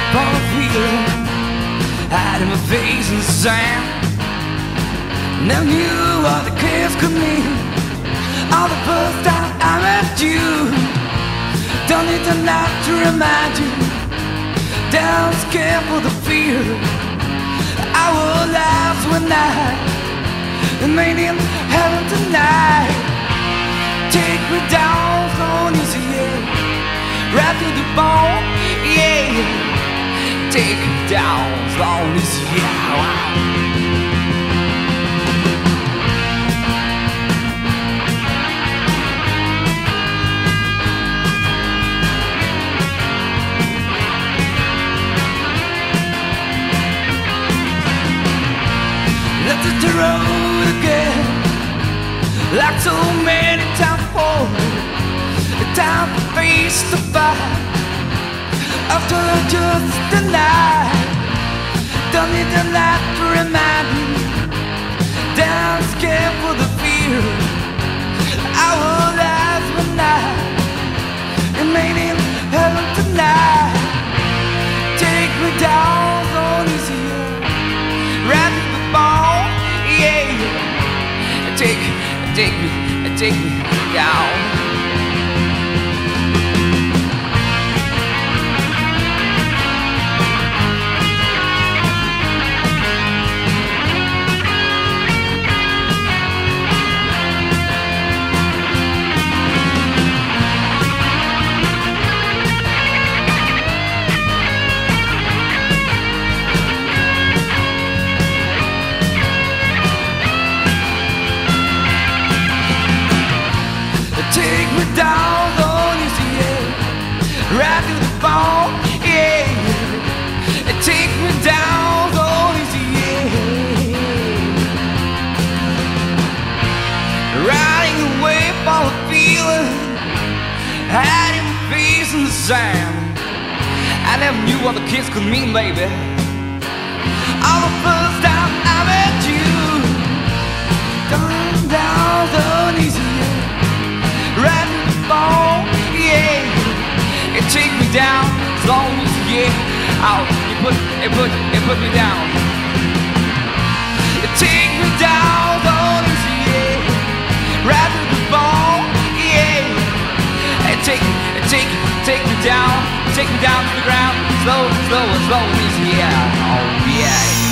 for a feeling, hiding my face in the sand. Never knew what the kiss could mean. All the first time I met you. Don't need a night to remind you that I'm scared for the fear. Our lives were night and made in heaven tonight. Take me down slow and easy, yeah, right to the bone, yeah. Take me down slow and easy, yeah. Wow. The road again, like so many times before. Time to face the fight after just the night. Don't need the light to remind me that I'm scared for the fear. Our lives were night and made in heaven tonight. Take me down so easy, right to the bone. Take me down. Take me down, don't you see it? Right to the bone, yeah. Take me down, don't you see it? Riding away for a feeling, hiding my face in the sand. I never knew what the kiss could mean, baby. All the first time I met you. Down, down, don't you see it? Right to the bone, yeah. It take me down, slow, yeah. Oh, it put me down. It take me down, slow, yeah. Right to the bone, yeah. It take me down to the ground, slow, slow, slow, yeah. Oh, yeah.